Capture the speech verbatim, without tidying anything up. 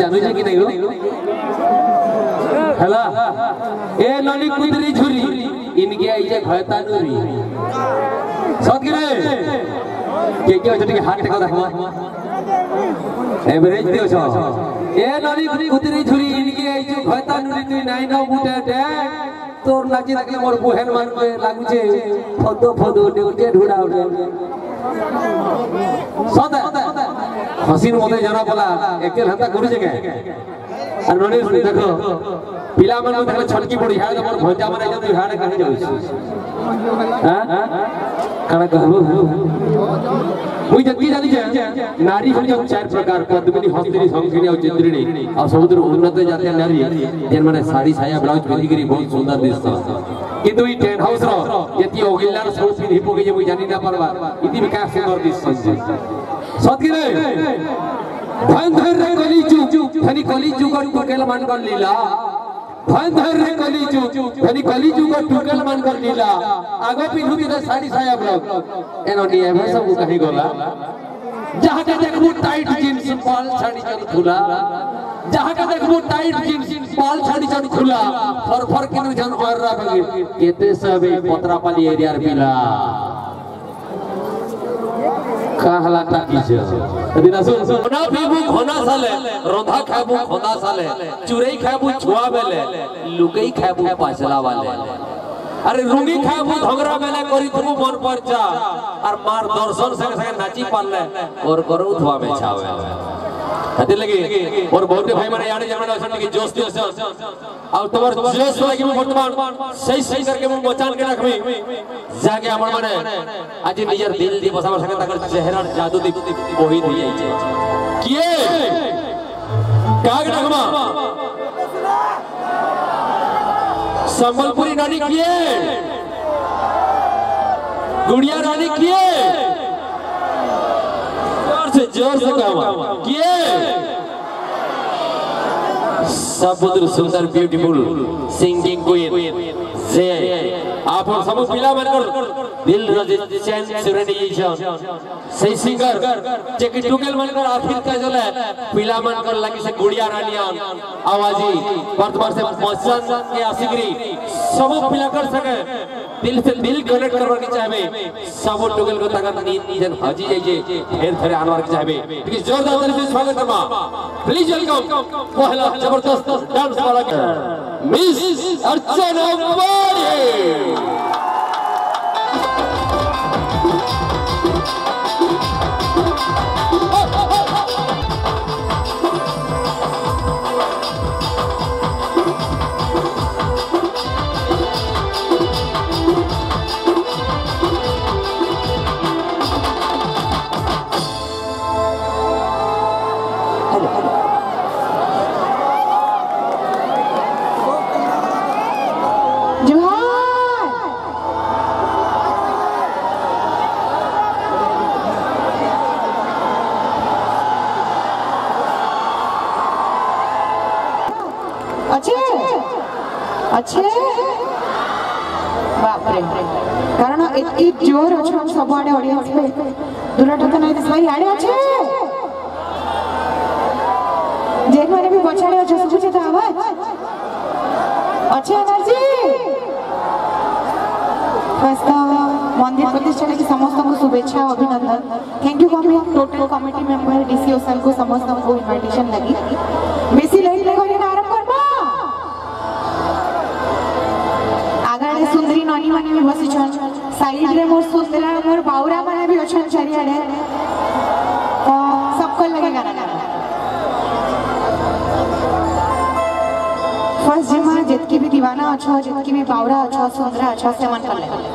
जानू जे कि नहीं हो हला ए नली कुदरी झुरी इनके आई जे घयता नुरी सत कि रे के के होछ टिके हाथ टेको देखबा एवरेज दियो छ ए नली कुदरी झुरी इनके आई जे घयता नुरी तू नाइ न बुटे दे तोर नाची देखले मोर बुहेन मान के लागु छे फदो फदो डेउटे ढुडा उडे सदा हसीन मते जरा बोला एकेल हता करू जगे और ननी सुनी देखो पिला मन देखले छटकी पड़ी है तो मोर भंजा मारे जब हाडे कहि जाउ हां काना कहबो मुई जति जानी जे नारी हो जब चार प्रकार पद्मिनी हस्तिनी संखिनी और चित्रिणी और समुद्र उन्नत जाते नारी जेन माने साड़ी साया ब्लाउज पिंदी करी बहुत सुंदर दिसत किंतु ई टेंट हाउस रो यति ओगिलार सब पिंदी पगे जे मुई जानी ना परवा इति विकास सुंदर दिसत सत कि रे भंधर रे कली चुक खनी कली चुक टुकेल मान कर लीला भंधर रे कली चुक खनी कली चुक टुकेल मान कर लीला आगो पिन्हु के साड़ी साया ब्लाउज एनो नि एमे सब कहि गला जहां के देखबू टाइट जींस पाल छाड़ी चल खुला जहां के देखबू टाइट जींस पाल छाड़ी चल खुला फर फर किनु जन और राबगे केते सबे पत्रापाली एरिया रे पिला कहला ताकी छ दिना सुन ना पीबू खोना साले रोधा खाबू खोदा साले चुरई खाबू छुआ बेले लुकई खाबू पाछला वाले अरे रुंगी खाबू धगरा बेले करी तुमु मन पर जा और मार दर्शन संग संग नाची पाले और करू थवा में छावे हते लगे और बहुते भाई माने याने जमना असन के जोश दियो और तोर जोश लागी वर्तमान सही सही करके मु बचान के रखबी जाके हमर माने आज नियर दिल दी बसावर संग तकर चेहरा जादू दी ओही दी जाई छे किए काग डगमा संबलपुरी रानी किए गुड़िया रानी किए जोर से जोर से कहवा किए समुद्र सुंदर ब्यूटीफुल सिंगिंग क्वीन से आप सब पिला मनकर दिल रजे चैन सुरनी छ सही सिंगर जे कि टुकेल मनकर आखिर का जले पिला मनकर लगी से गुड़िया रानियान आवाजी वर्तमान से पसंद के आशिकरी सब पिला कर सके दिल से दिल कनेक्ट करवा के चाहबे सब टुकेल को तक नींद नीजन हजी जाई जे फेर फेर आनवर के चाहबे लेकिन जोरदार ताली से स्वागत करमा प्लीज वेलकम पहला जबरदस्त डांस वाला मिस अर्चना वारी अच्छे बाप रे कारण एती जोर अछि हम सब आडे ऑडियंस पे दुराटा त नहीं दिसलाई आडे अछि जेन माने भी बचाड़े अछि सब से आवाज अच्छे एनर्जी फर्स्ट मंदिर प्रतिष्ठा की समस्त को शुभेच्छा और अभिनंदन thank you committee total committee member DCO sir को समस्त को इनविटेशन लगी बेसी लेट ले कोनी आरंभ करबा सुंदरी ननी माने भी बसी छन साइड रे मोर सुंदरा मोर बाउरा माने भी अछन चारियाडे तो सबको लगे गाना गाना फर्स्ट जिमा जितकी भी दीवाना अच्छा जितकी भी बाउरा अच्छा सुंदरा अच्छा से मन कर ले